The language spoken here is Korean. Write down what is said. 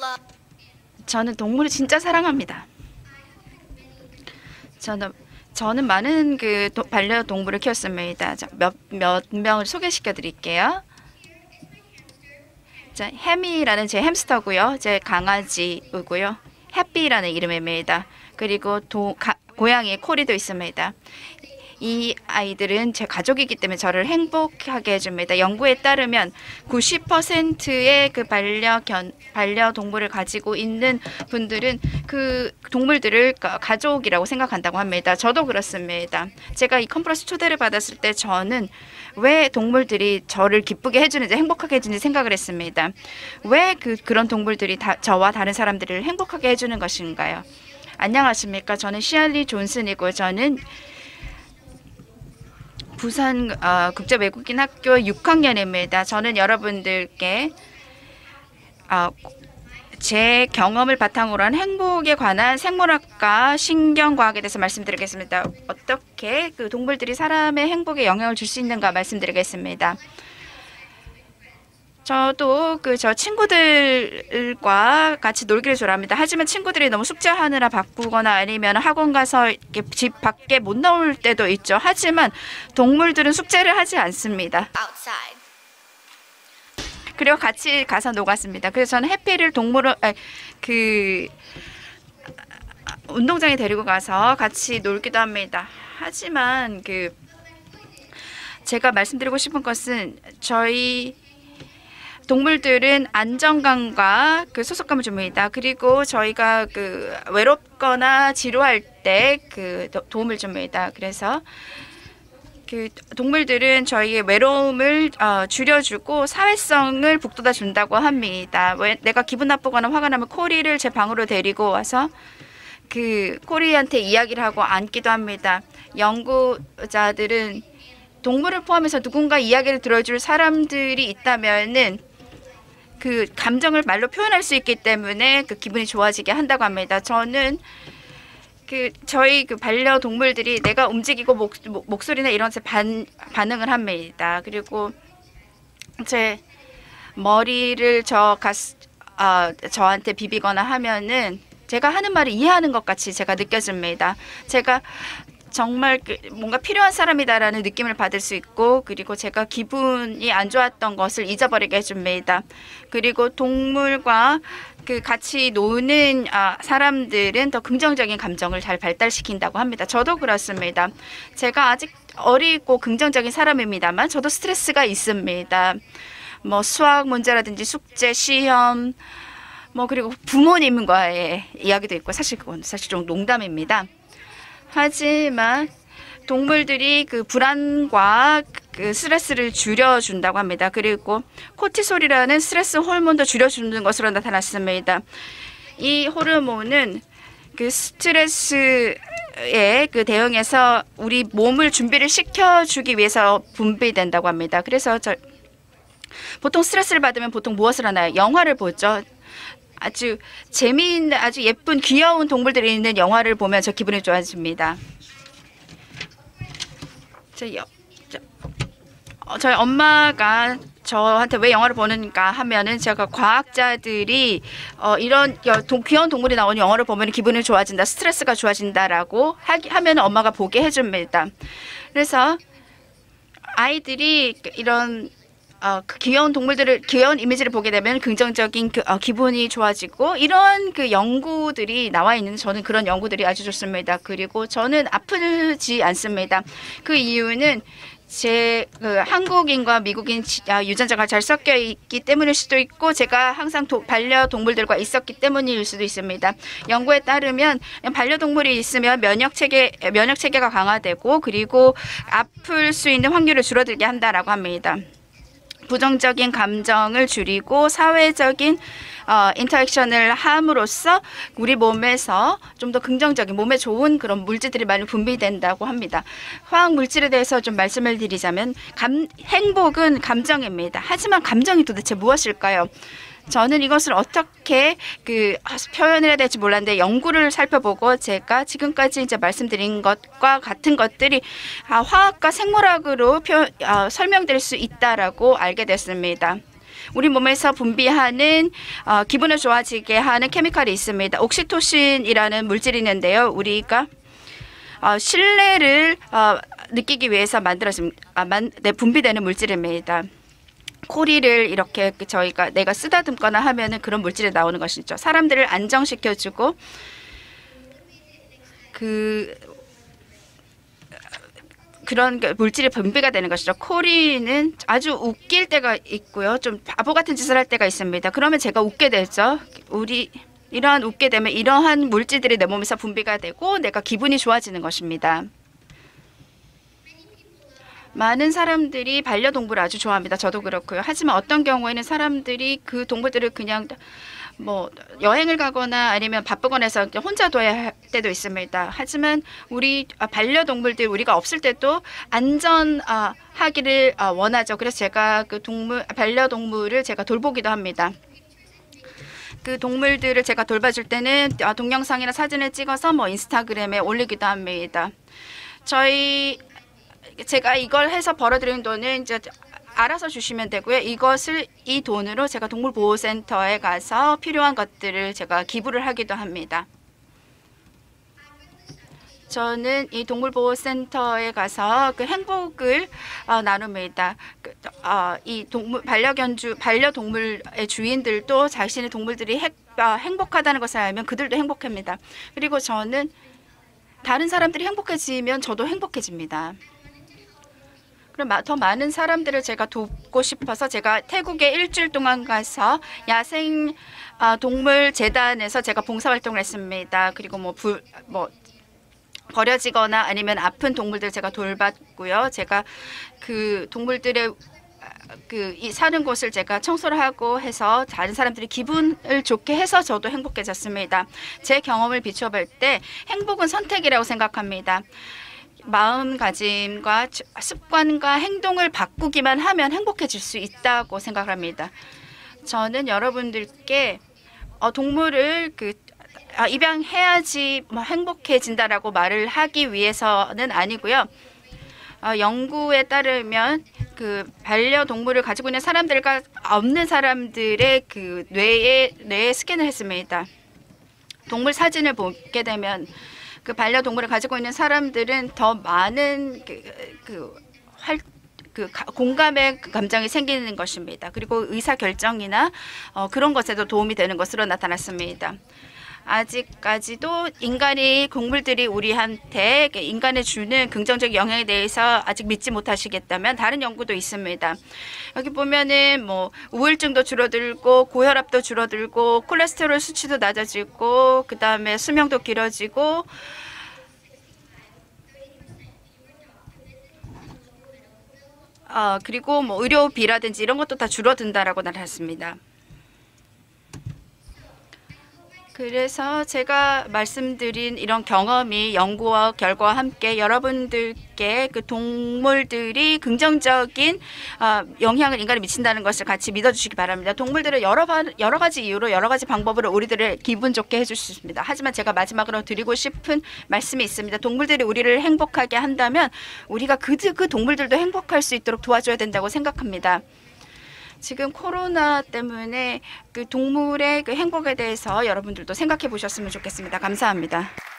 저는 동물을 진짜 사랑합니다. 저는 많은 반려동물을 키웠습니다. 몇 명을 소개시켜 드릴게요. 자, 해미라는 제 햄스터고요. 제 강아지고요. 해피라는 이름입니다. 그리고 고양이 코리도 있습니다. 이 아이들은 제 가족이기 때문에 저를 행복하게 해줍니다. 연구에 따르면 90%의 반려동물을 가지고 있는 분들은 그 동물들을 가족이라고 생각한다고 합니다. 저도 그렇습니다. 제가 이 컨퍼런스 초대를 받았을 때 저는 왜 동물들이 저를 기쁘게 해주는지 행복하게 해주는지 생각을 했습니다. 왜 그런 동물들이 저와 다른 사람들을 행복하게 해주는 것인가요? 안녕하십니까. 저는 시알리 존슨이고 저는 부산 국제외국인 학교 6학년입니다. 저는 여러분들께 제 경험을 바탕으로 한 행복에 관한 생물학과 신경과학에 대해서 말씀드리겠습니다. 어떻게 그 동물들이 사람의 행복에 영향을 줄 수 있는가 말씀드리겠습니다. 저도 저 친구들과 같이 놀기를 좋아합니다. 하지만 친구들이 너무 숙제하느라 바쁘거나 아니면 학원 가서 이렇게 집 밖에 못 나올 때도 있죠. 하지만 동물들은 숙제를 하지 않습니다. 그리고 같이 가서 놀았습니다. 그래서 저는 해피를 운동장에 데리고 가서 같이 놀기도 합니다. 하지만 제가 말씀드리고 싶은 것은 저희 동물들은 안정감과 소속감을 줍니다. 그리고 저희가 외롭거나 지루할 때 도움을 줍니다. 그래서 동물들은 저희의 외로움을 줄여주고 사회성을 북돋아 준다고 합니다. 내가 기분 나쁘거나 화가 나면 코리를 제 방으로 데리고 와서 코리한테 이야기를 하고 안기도 합니다. 연구자들은 동물을 포함해서 누군가 이야기를 들어줄 사람들이 있다면은 감정을 말로 표현할 수 있기 때문에 기분이 좋아지게 한다고 합니다. 저는 저희 반려동물들이 내가 움직이고 목소리나 이런 데 반응을 합니다. 그리고 제 머리를 저한테 비비거나 하면은 제가 하는 말을 이해하는 것 같이 제가 느껴집니다. 제가 정말 뭔가 필요한 사람이다라는 느낌을 받을 수 있고 그리고 제가 기분이 안 좋았던 것을 잊어버리게 해줍니다. 그리고 동물과 같이 노는 사람들은 더 긍정적인 감정을 잘 발달시킨다고 합니다. 저도 그렇습니다. 제가 아직 어리고 긍정적인 사람입니다만 저도 스트레스가 있습니다. 수학 문제라든지 숙제, 시험, 그리고 부모님과의 이야기도 있고 사실 그건 사실 좀 농담입니다. 하지만 동물들이 불안과 스트레스를 줄여준다고 합니다. 그리고 코티솔이라는 스트레스 호르몬도 줄여주는 것으로 나타났습니다. 이 호르몬은 스트레스에 대응해서 우리 몸을 준비를 시켜주기 위해서 분비된다고 합니다. 그래서 보통 스트레스를 받으면 보통 무엇을 하나요? 영화를 보죠. 아주 재미있는 아주 예쁜 귀여운 동물들이 있는 영화를 보면 저 기분이 좋아집니다. 저희 엄마가 저한테 왜 영화를 보는가 하면은 제가 과학자들이 이런 귀여운 동물이 나오는 영화를 보면 기분이 좋아진다, 스트레스가 좋아진다라고 하면 엄마가 보게 해줍니다. 그래서 아이들이 이런 귀여운 이미지를 보게 되면 긍정적인 기분이 좋아지고 이런 연구들이 나와 있는 저는 그런 연구들이 아주 좋습니다. 그리고 저는 아프지 않습니다. 그 이유는 제 한국인과 미국인 유전자가 잘 섞여 있기 때문일 수도 있고 제가 항상 반려동물들과 있었기 때문일 수도 있습니다. 연구에 따르면 반려동물이 있으면 면역 체계가 강화되고 그리고 아플 수 있는 확률을 줄어들게 한다라고 합니다. 부정적인 감정을 줄이고 사회적인 인터랙션을 함으로써 우리 몸에서 좀 더 긍정적인 몸에 좋은 그런 물질들이 많이 분비된다고 합니다. 화학 물질에 대해서 좀 말씀을 드리자면 행복은 감정입니다. 하지만 감정이 도대체 무엇일까요? 저는 이것을 어떻게 표현해야 될지 몰랐는데 연구를 살펴보고 제가 지금까지 이제 말씀드린 것과 같은 것들이 화학과 생물학으로 설명될 수 있다라고 알게 됐습니다. 우리 몸에서 분비하는 기분을 좋아지게 하는 케미칼이 있습니다. 옥시토신이라는 물질이 있는데요. 우리가 신뢰를 느끼기 위해서 분비되는 물질입니다. 코리를 이렇게 저희가 내가 쓰다듬거나 하면은 그런 물질이 나오는 것이죠. 사람들을 안정시켜주고 그런 물질이 분비가 되는 것이죠. 코리는 아주 웃길 때가 있고요. 좀 바보 같은 짓을 할 때가 있습니다. 그러면 제가 웃게 되죠. 웃게 되면 이러한 물질들이 내 몸에서 분비가 되고 내가 기분이 좋아지는 것입니다. 많은 사람들이 반려동물을 아주 좋아합니다. 저도 그렇고요. 하지만 어떤 경우에는 사람들이 그 동물들을 그냥 여행을 가거나 아니면 바쁘거나 해서 혼자 둬야 할 때도 있습니다. 하지만 우리 반려동물들 우리가 없을 때도 안전하기를 원하죠. 그래서 제가 반려동물을 제가 돌보기도 합니다. 그 동물들을 제가 돌봐줄 때는 동영상이나 사진을 찍어서 인스타그램에 올리기도 합니다. 제가 이걸 해서 벌어들이는 돈은 이제 알아서 주시면 되고요. 이 돈으로 제가 동물보호센터에 가서 필요한 것들을 제가 기부를 하기도 합니다. 저는 이 동물보호센터에 가서 그 행복을 나눕니다. 이 반려동물의 주인들도 자신의 동물들이 행복하다는 것을 알면 그들도 행복합니다. 그리고 저는 다른 사람들이 행복해지면 저도 행복해집니다. 그럼 더 많은 사람들을 제가 돕고 싶어서 제가 태국에 일주일 동안 가서 야생 동물 재단에서 제가 봉사활동을 했습니다. 그리고 버려지거나 아니면 아픈 동물들 제가 돌봤고요. 제가 그 동물들의 사는 곳을 제가 청소를 하고 해서 다른 사람들이 기분을 좋게 해서 저도 행복해졌습니다. 제 경험을 비춰 볼 때 행복은 선택이라고 생각합니다. 마음가짐과 습관과 행동을 바꾸기만 하면 행복해질 수 있다고 생각합니다. 저는 여러분들께 동물을 입양해야지 행복해진다라고 말을 하기 위해서는 아니고요. 연구에 따르면 그 반려동물을 가지고 있는 사람들과 없는 사람들의 그 뇌에 스캔을 했습니다. 동물 사진을 보게 되면 그 반려동물을 가지고 있는 사람들은 더 많은 공감의 감정이 생기는 것입니다. 그리고 의사결정이나 그런 것에도 도움이 되는 것으로 나타났습니다. 아직까지도 동물들이 우리한테 인간에 주는 긍정적 영향에 대해서 아직 믿지 못하시겠다면 다른 연구도 있습니다. 여기 보면은 우울증도 줄어들고 고혈압도 줄어들고 콜레스테롤 수치도 낮아지고 그 다음에 수명도 길어지고 그리고 의료비라든지 이런 것도 다 줄어든다라고 나타났습니다. 그래서 제가 말씀드린 이런 경험이 연구와 결과와 함께 여러분들께 그 동물들이 긍정적인 영향을 인간에 미친다는 것을 같이 믿어주시기 바랍니다. 동물들은 여러 가지 이유로 여러 가지 방법으로 우리들을 기분 좋게 해줄 수 있습니다. 하지만 제가 마지막으로 드리고 싶은 말씀이 있습니다. 동물들이 우리를 행복하게 한다면 우리가 그 동물들도 행복할 수 있도록 도와줘야 된다고 생각합니다. 지금 코로나 때문에 그 동물의 그 행복에 대해서 여러분들도 생각해 보셨으면 좋겠습니다. 감사합니다.